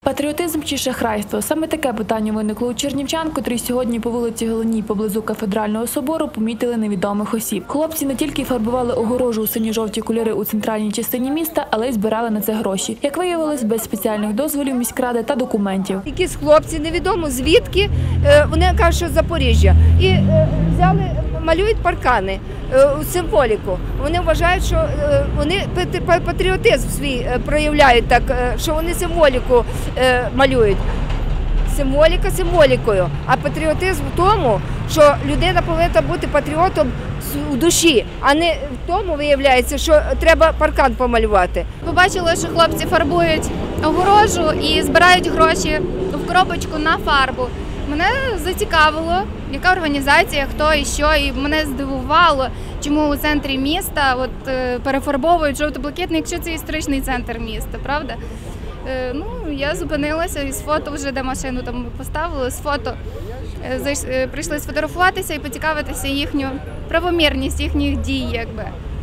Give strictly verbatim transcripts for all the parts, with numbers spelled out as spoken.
Патріотизм чи шахрайство – саме таке питання виникло у чернівчан, котрі сьогодні по вулиці Головній поблизу Кафедрального собору помітили невідомих осіб. Хлопці не тільки фарбували огорожу у сині-жовті кольори у центральній частині міста, але й збирали на це гроші. Як виявилось, без спеціальних дозволів міськради та документів. Якісь хлопці, невідомо звідки, вони кажуть, що з Запоріжжя. І взяли, малюють паркани, символіку. Вони вважають, що вони патріотизм свій проявляють так, що вони символіку малюють. Символіка символікою, а патріотизм в тому, що людина повинна бути патріотом у душі, а не в тому, виявляється, що треба паркан помалювати. Побачили, що хлопці фарбують огорожу і збирають гроші в коробочку на фарбу. Мене зацікавило, яка організація, хто і що, і мене здивувало, чому у центрі міста от, перефарбовують жовто-блакитний, якщо це історичний центр міста, правда? Ну, я зупинилася і з фото вже, де машину там поставили, з фото прийшли сфотографуватися і поцікавитися їхню правомірність, їхніх дій, якби.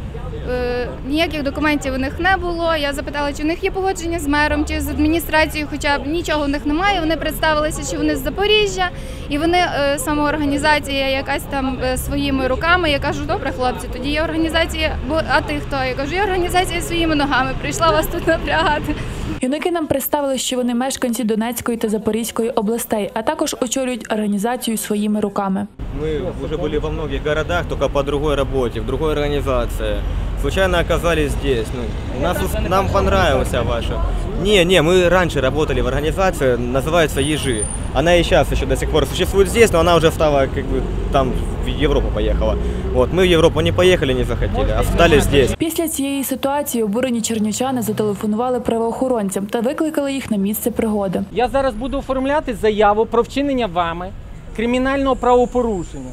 Ніяких документів у них не було. Я запитала, чи в них є погодження з мером, чи з адміністрацією, хоча б нічого в них немає. Вони представилися, що вони з Запоріжжя, і вони, самоорганізація якась там своїми руками. Я кажу, добре, хлопці, тоді є організація, а ти хто? Я кажу, я організація своїми ногами, прийшла вас тут напрягати. Юнаки нам представили, що вони мешканці Донецької та Запорізької областей, а також очолюють організацію своїми руками. Ми вже були во многих городах, тільки по другой роботі, в другой організації. Случайно оказались здесь. Ну, нас, нам понравился ваша. Не, не, мы раньше работали в организации, называется «Ежи». Она и сейчас еще до сих пор существует здесь, но она уже стала, как бы, там в Европу поехала. Вот, мы в Европу не поехали, не захотели, остались здесь. Після цієї ситуації обурені чернівчани зателефонували правоохоронцям та викликали їх на місце пригоди. Я зараз буду оформляти заяву про вчинення вами кримінального правопорушення.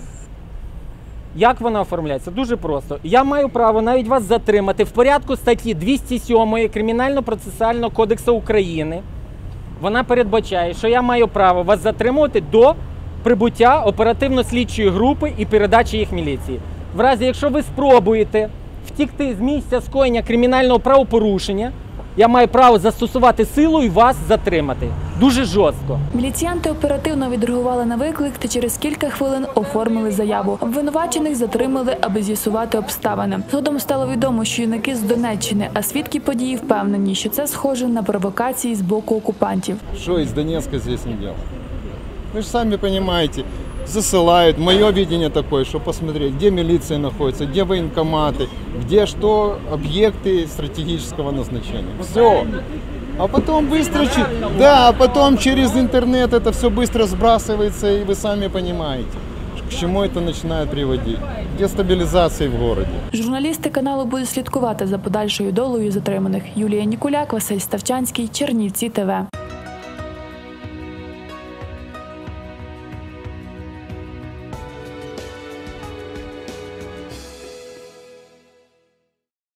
Як вона оформляється? Дуже просто. Я маю право навіть вас затримати в порядку статті двісті сьомої Кримінально-процесуального кодексу України. Вона передбачає, що я маю право вас затримувати до прибуття оперативно-слідчої групи і передачі їх міліції. В разі, якщо ви спробуєте втікти з місця скоєння кримінального правопорушення, я маю право застосувати силу і вас затримати. Дуже жорстко. Міліціянти оперативно відреагували на виклик та через кілька хвилин оформили заяву. Обвинувачених затримали, аби з'ясувати обставини. Згодом стало відомо, що юнаки з Донеччини, а свідки події впевнені, що це схоже на провокації з боку окупантів. Що із Донецька здесь не делают? Ви ж самі розумієте, засилають. Моє видение такое, що посмотреть, де міліція знаходиться, де воєнкомати, де що об'єкти стратегічного назначення. Все. А потом быстро, да, а потом через интернет это все быстро сбрасывается, и вы сами понимаете, к чему это начинает приводить. Дестабилизации в городе. Журналісти каналу будуть слідкувати за подальшою долею затриманих. Юлія Нікуляк, Василь Ставчанський, Чернівці ТВ.